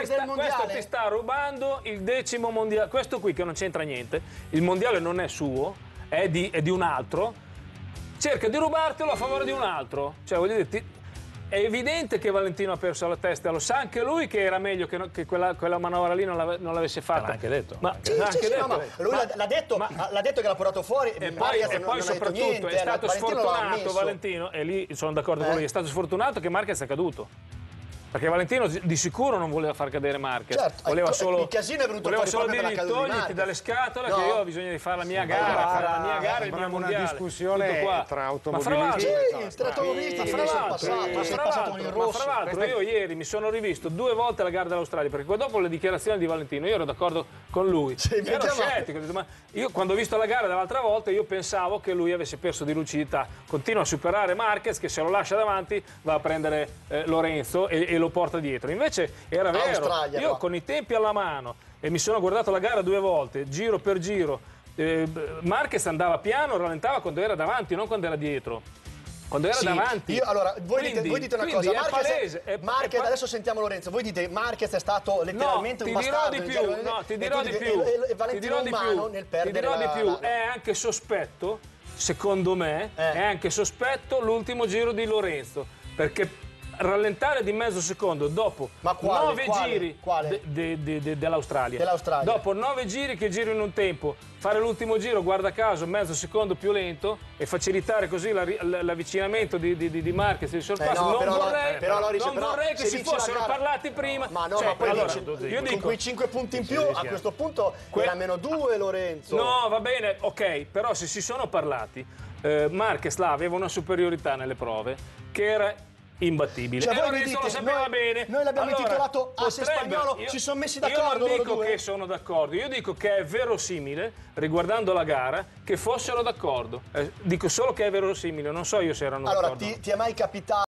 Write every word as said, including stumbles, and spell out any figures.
perde sta, il mondiale. questo ti sta rubando il decimo mondiale. Questo qui che non c'entra niente, il mondiale non è suo, è di, è di un altro. Cerca di rubartelo a favore di un altro. Cioè, voglio dire, ti, è evidente che Valentino ha perso la testa, lo sa anche lui che era meglio che, no, che quella, quella manovra lì non, non l'avesse fatta. L'ha anche detto. Ma, Sì, anche sì, detto. sì, no, ma lui Ma- l'ha detto, ma- l'ha detto che l'ha portato fuori. E poi, Marquez e non- poi non ha detto soprattutto niente, è stato Valentino l'ha sfortunato ammesso. Valentino, e lì sono d'accordo con Eh. lui, è stato sfortunato che Marquez è caduto. Perché Valentino di sicuro non voleva far cadere Marquez. Certo, voleva il- solo, il casino è venuto voleva fuori solo proprio per dirgli la caduta di togliti Marquez. dalle scatole No. che io ho bisogno di fare la mia gara, guarda, fare la mia gara e il mio sembrava una mondiale. discussione Tutto qua. tra Ma fra l'altro, automobilisti. Sì, tra automobilisti ma che fra sono l'altro, passati, ma sei fra passato con il l'altro, ma rosso. fra l'altro io ieri mi sono rivisto due volte la gara dell'Australia, perché poi dopo le dichiarazioni di Valentino io ero d'accordo con lui. Sì, ero mettiamo- scettico, ho detto, ma io quando ho visto la gara dell'altra volta io pensavo che lui avesse perso di lucidità. Continua a superare Marquez che se lo lascia davanti va a prendere eh, Lorenzo e, e lo porta dietro. Invece era vero, Australia, io qua. con i tempi alla mano e mi sono guardato la gara due volte, giro per giro, eh, Marquez andava piano, rallentava quando era davanti, non quando era dietro. Quando era Sì, davanti. io, allora, voi, dite, Quindi- voi dite una quindi cosa, è Marquez, palese, è- Marquez è- adesso sentiamo Lorenzo, voi dite Marquez è stato letteralmente no, un ti dirò bastardo, di in più, genere, no, ti e dirò tu di dici- più, e- e- e ti Valentino dirò di umano più, nel ti perdere dirò la, di più, la- è anche sospetto, secondo me, Eh. è anche sospetto l'ultimo giro di Lorenzo, perché rallentare di mezzo secondo dopo Ma quale, nove quale, giri quale? de- de- de- de- dell'Australia, Dell'Australia. dopo nove giri che giro in un tempo, fare l'ultimo giro, guarda caso, mezzo secondo più lento e facilitare così la- l- l'avvicinamento di, di, di, di Marquez e di sorpasso. Eh no, non però- vorrei, però, Loris, non però vorrei che se si vince la fossero gara- parlati prima. Ma no, Cioè, ma poi allora, dici, io con dico, quei cinque punti in più a questo punto Que- era meno due Lorenzo. no, va bene, ok, però se si sono parlati, eh, Marquez là aveva una superiorità nelle prove che era imbattibile. Cioè, e voi mi Lorenzo lo dite, sapeva noi- bene. noi l'abbiamo Allora, intitolato Asse potrebbe- Spagnolo, io- si sono messi Io d'accordo non loro dico due? che sono d'accordo, io dico che è verosimile, riguardando la gara, che fossero d'accordo. Eh, dico solo che è verosimile, non so io se erano Allora, d'accordo. ti, ti è mai capitato